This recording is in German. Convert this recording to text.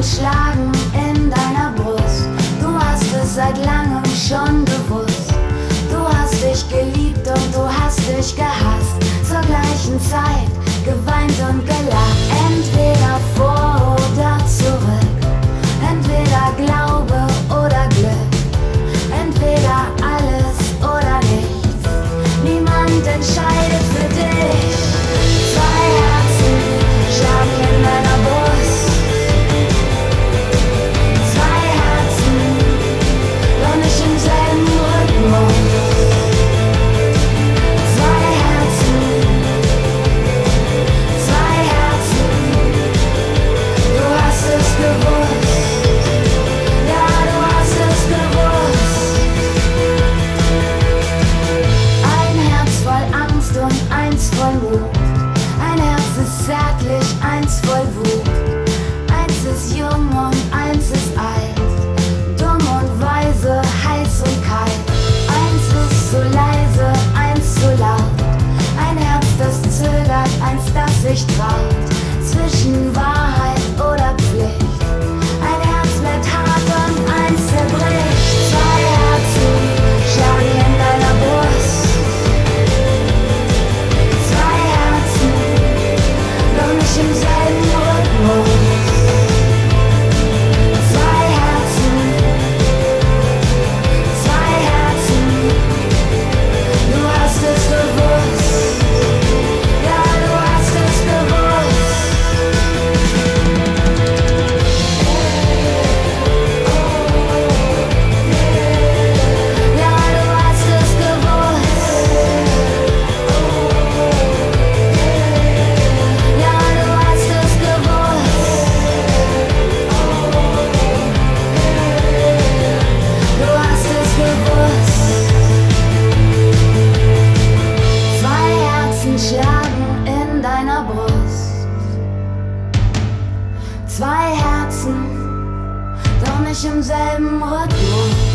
Herzen schlagen in deiner Brust. Du hast es seit langem schon gewusst. Du hast dich geliebt und du hast dich gehasst. Zur gleichen Zeit geweint und gelacht. Entweder vor oder zurück. Entweder Glaube oder Glück. Entweder alles oder nichts. Niemand entscheidet für dich. Zwei Herzen schlagen in deiner Brust. Zwei Herzen, doch nicht im selben Rhythmus. Zwei Herzen, du hast es gewusst. Ja, du hast es gewusst. Ein Herz voll Angst und eins voll Mut. Ein Herz ist zärtlich, eins voll Wut. Eins ist jung und eins ist alt. Dumm und weise, heiß und kalt. Eins ist zu leise, eins zu laut. Ein Herz, das zögert, eins, das sich traut. Zwischen Wahrheit oder Pflicht. Ein Herz bleibt hart und eins zerbricht. Zwei Herzen schlagen in deiner Brust. Zwei Herzen, doch nicht im selben Rhythmus. Zwei Herzen, du hast es gewusst. Ja, du hast es gewusst. Ja, du hast es gewusst. Ja, du hast es gewusst. Du hast es gewusst. Zwei Herzen schlagen in deiner Brust. Zwei Herzen, doch nicht im selben Rhythmus.